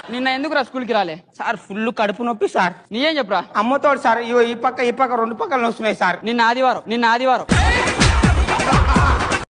నిన్న ఎందుకురా స్కూల్కి రాలే? సార్ ఫుల్ కడుపు నొప్పి సార్. నీయేం చెప్పురా? అమ్మతోడు సార్. ఇగో ఈ పక్క రెండు పక్కలు వస్తున్నాయి సార్. నిన్న ఆదివారం